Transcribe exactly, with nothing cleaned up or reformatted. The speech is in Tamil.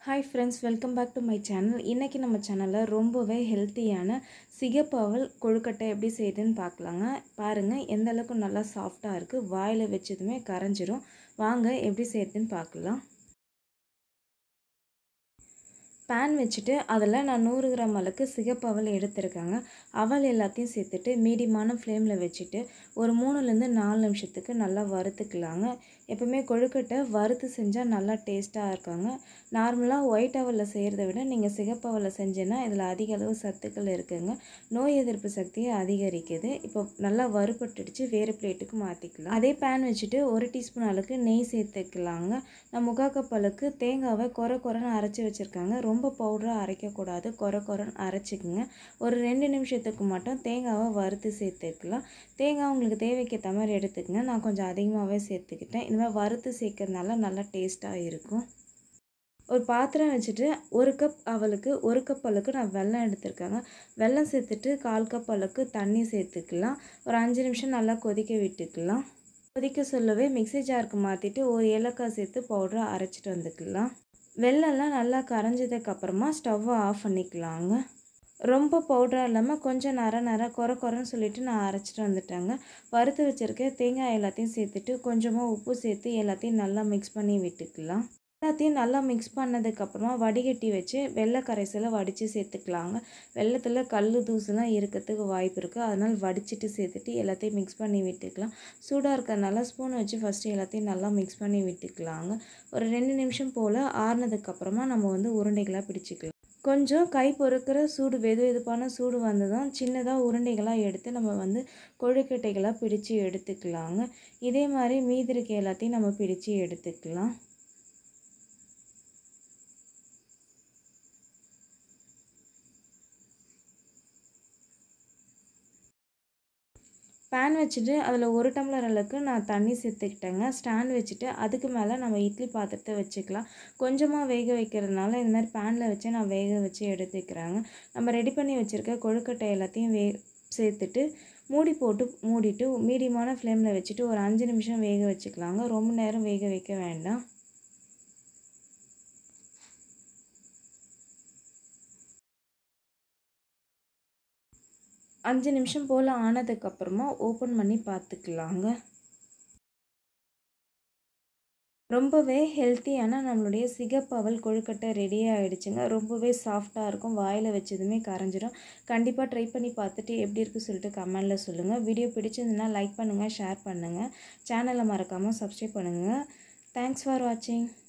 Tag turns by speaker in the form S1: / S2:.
S1: Hi friends, welcome back to my channel. இன்னைக்கு நம்ம சேனல்ல ரொம்பவே ஹெல்த்தியான சிகப்பு அவல் கொழுக்கட்டை எப்படி செய்யுதுன்னு பார்க்கலாங்க. பாருங்க எந்த அளவுக்கு நல்லா சாஃப்ட்டா இருக்கு. வாயில வெச்சதுமே கரஞ்சிரும். வாங்க எப்படி செய்யுதுன்னு பார்க்கலாம். pan வச்சிட்டு அதில் நான் நூறு கிராம் அளவுக்கு சிகப்பு அவல் எடுத்துருக்கேங்க. அவல் எல்லாத்தையும் சேர்த்துட்டு மீடியமான ஃப்ளேமில் வச்சுட்டு ஒரு மூணுலேருந்து நாலு நிமிஷத்துக்கு நல்லா வறுத்துக்கலாங்க. எப்பவுமே கொழுக்கட்டை வறுத்து செஞ்சால் நல்லா டேஸ்ட்டாக இருக்காங்க. நார்மலாக ஒயிட் அவலில் செய்கிறத விட நீங்கள் சிகப்பு அவலில் செஞ்சேன்னா இதில் அதிக அளவு சத்துக்கள் இருக்குதுங்க. நோய் எதிர்ப்பு சக்தியை அதிகரிக்குது. இப்போ நல்லா வறுபட்டுடுச்சு, வேறு பிளேட்டுக்கு மாற்றிக்கலாம். அதே பேன் வச்சுட்டு ஒரு டீஸ்பூன் அளவுக்கு நெய் சேர்த்துக்கலாங்க. நான் முக்கால் கப் அளவுக்கு தேங்காவை குறை குறைன்னு அரைச்சி வச்சுருக்காங்க. ரொம்ப பவுடராக அரைக்கக்கூடாது, குறை குறைன்னு அரைச்சிக்கோங்க. ஒரு ரெண்டு நிமிஷத்துக்கு மட்டும் தேங்காவை வறுத்து சேர்த்துக்கலாம். தேங்காய் உங்களுக்கு தேவைக்கேற்ற மாதிரி எடுத்துக்கங்க. நான் கொஞ்சம் அதிகமாகவே சேர்த்துக்கிட்டேன். இனிமேல் வறுத்து சேர்க்கறதுனால நல்லா டேஸ்ட்டாக இருக்கும். ஒரு பாத்திரம் வச்சுட்டு ஒரு கப் அவலுக்கு ஒரு கப் அளவுக்கு நான் வெல்லம் எடுத்துருக்கேங்க. வெல்லம் சேர்த்துட்டு கால் கப் அளவுக்கு தண்ணி சேர்த்துக்கலாம். ஒரு அஞ்சு நிமிஷம் நல்லா கொதிக்க விட்டுக்கலாம். கொதிக்க சொல்லவே மிக்ஸி ஜாருக்கு மாற்றிட்டு ஒரு ஏலக்காய் சேர்த்து பவுடரை அரைச்சிட்டு வந்துக்கலாம். வெல்லம்லாம் நல்லா கரைஞ்சதுக்கப்புறமா ஸ்டவ்வை ஆஃப் பண்ணிக்கலாங்க. ரொம்ப பவுடராக இல்லாமல் கொஞ்சம் நர நர குறை குறைன்னு சொல்லிவிட்டு நான் அரைச்சிட்டு வந்துட்டேங்க. வறுத்து வச்சுருக்க தேங்காய் எல்லாத்தையும் சேர்த்துட்டு கொஞ்சமாக உப்பு சேர்த்து எல்லாத்தையும் நல்லா மிக்ஸ் பண்ணி விட்டுக்கலாம். எல்லாத்தையும் நல்லா மிக்ஸ் பண்ணதுக்கப்புறமா வடிகட்டி வச்சு வெள்ளை கரைசலை வடித்து சேர்த்துக்கலாங்க. வெள்ளத்தில் கல் தூசுலாம் இருக்கிறதுக்கு வாய்ப்பு இருக்குது. அதனால் வடிச்சிட்டு சேர்த்துட்டு எல்லாத்தையும் மிக்ஸ் பண்ணி விட்டுக்கலாம். சூடாக இருக்கிறதுனால ஸ்பூன் வச்சு ஃபஸ்ட்டு எல்லாத்தையும் நல்லா மிக்ஸ் பண்ணி விட்டுக்கலாங்க. ஒரு ரெண்டு நிமிஷம் போல் ஆறுனதுக்கப்புறமா நம்ம வந்து உருண்டைகளாக பிடிச்சிக்கலாம். கொஞ்சம் கை பொறுக்கிற சூடு வெது வெதுப்பான சூடு வந்து தான் சின்னதாக உருண்டைகளாக எடுத்து நம்ம வந்து கொழுக்கட்டைகளாக பிடிச்சி எடுத்துக்கலாங்க. இதே மாதிரி மீதி இருக்க எல்லாத்தையும் நம்ம பிடிச்சி எடுத்துக்கலாம். பேன் வச்சுட்டு அதில் ஒரு டம்ளர் அளவுக்கு நான் தண்ணி சேர்த்துக்கிட்டேங்க. ஸ்டாண்ட் வச்சுட்டு அதுக்கு மேலே நம்ம இட்லி பாத்திரத்தை வச்சுக்கலாம். கொஞ்சமாக வேக வைக்கிறதுனால இந்த மாதிரி பேனில் வச்சு நான் வேக வச்சு எடுத்துக்கிறேங்க. நம்ம ரெடி பண்ணி வச்சுருக்க கொழுக்கட்டை எல்லாத்தையும் வே சேர்த்துட்டு மூடி போட்டு மூடிட்டு மீடியமான ஃப்ளேமில் வச்சுட்டு ஒரு அஞ்சு நிமிஷம் வேக வச்சுக்கலாங்க. ரொம்ப நேரம் வேக வைக்க வேண்டாம். அஞ்சு நிமிஷம் போல் ஆனதுக்கப்புறமா ஓப்பன் பண்ணி பார்த்துக்கலாங்க. ரொம்பவே ஹெல்த்தியான நம்மளுடைய சிகப்பு அவல் கொழுக்கட்டை ரெடி ஆகிடுச்சுங்க. ரொம்பவே சாஃப்டாக இருக்கும். வாயில் வச்சதுமே கரைஞ்சிடும். கண்டிப்பாக ட்ரை பண்ணி பார்த்துட்டு எப்படி இருக்குன்னு சொல்லிட்டு கமெண்டில் சொல்லுங்கள். வீடியோ பிடிச்சிருந்துன்னா லைக் பண்ணுங்கள், ஷேர் பண்ணுங்கள். சேனலை மறக்காமல் சப்ஸ்கிரைப் பண்ணுங்கள். தேங்க்ஸ் ஃபார் வாட்சிங்.